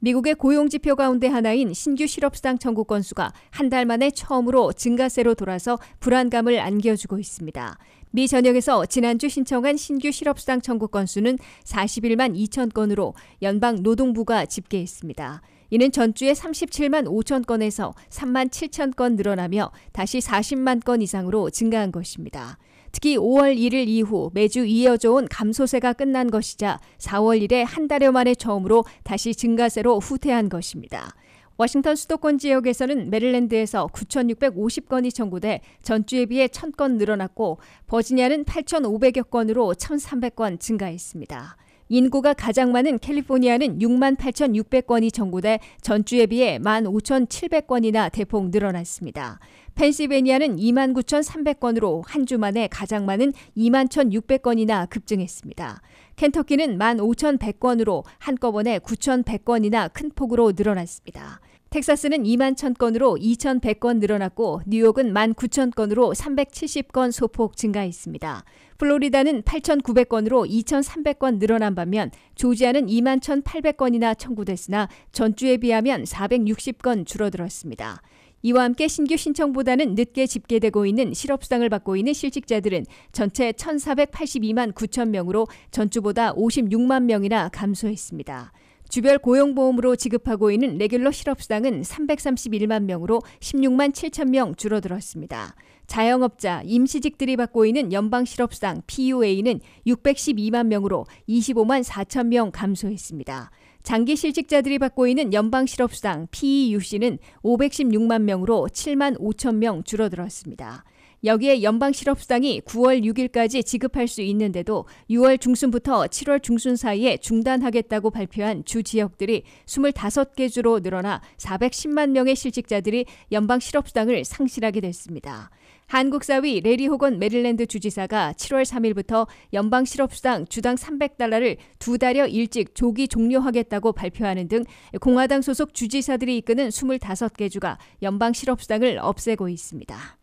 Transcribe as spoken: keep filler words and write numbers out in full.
미국의 고용지표 가운데 하나인 신규 실업수당 청구 건수가 한 달 만에 처음으로 증가세로 돌아서 불안감을 안겨주고 있습니다. 미 전역에서 지난주 신청한 신규 실업수당 청구 건수는 사십일만 이천 건으로 연방 노동부가 집계했습니다. 이는 전주에 삼십칠만 오천 건에서 삼만 칠천 건 늘어나며 다시 사십만 건 이상으로 증가한 것입니다. 특히 오월 일일 이후 매주 이어져온 감소세가 끝난 것이자 사월 일에 한 달여 만에 처음으로 다시 증가세로 후퇴한 것입니다. 워싱턴 수도권 지역에서는 메릴랜드에서 구천육백오십 건이 청구돼 전주에 비해 천 건 늘어났고 버지니아는 팔천오백여 건으로 천삼백 건 증가했습니다. 인구가 가장 많은 캘리포니아는 육만 팔천육백 건이 청구돼 전주에 비해 만 오천칠백 건이나 대폭 늘어났습니다. 펜실베니아는 이만 구천삼백 건으로 한 주 만에 가장 많은 이만 천육백 건이나 급증했습니다. 켄터키는 만 오천백 건으로 한꺼번에 구천백 건이나 큰 폭으로 늘어났습니다. 텍사스는 이만 천 건으로 이천백 건 늘어났고 뉴욕은 만 구천 건으로 삼백칠십 건 소폭 증가했습니다. 플로리다는 팔천구백 건으로 이천삼백 건 늘어난 반면 조지아는 이만 천팔백 건이나 청구됐으나 전주에 비하면 사백육십 건 줄어들었습니다. 이와 함께 신규 신청보다는 늦게 집계되고 있는 실업수당을 받고 있는 실직자들은 전체 천사백팔십이만 구천 명으로 전주보다 오십육만 명이나 감소했습니다. 주별 고용보험으로 지급하고 있는 레귤러 실업수당은 삼백삼십일만 명으로 십육만 칠천 명 줄어들었습니다. 자영업자, 임시직들이 받고 있는 연방실업수당 피유에이는 육백십이만 명으로 이십오만 사천 명 감소했습니다. 장기실직자들이 받고 있는 연방실업수당 피이유씨는 오백십육만 명으로 칠만 오천 명 줄어들었습니다. 여기에 연방실업수당이 구월 육일까지 지급할 수 있는데도 유월 중순부터 칠월 중순 사이에 중단하겠다고 발표한 주 지역들이 스물다섯 개 주로 늘어나 사백십만 명의 실직자들이 연방실업수당을 상실하게 됐습니다. 한국사위 레리 호건 메릴랜드 주지사가 칠월 삼일부터 연방실업수당 주당 삼백 달러를 두 달여 일찍 조기 종료하겠다고 발표하는 등 공화당 소속 주지사들이 이끄는 스물다섯 개 주가 연방실업수당을 없애고 있습니다.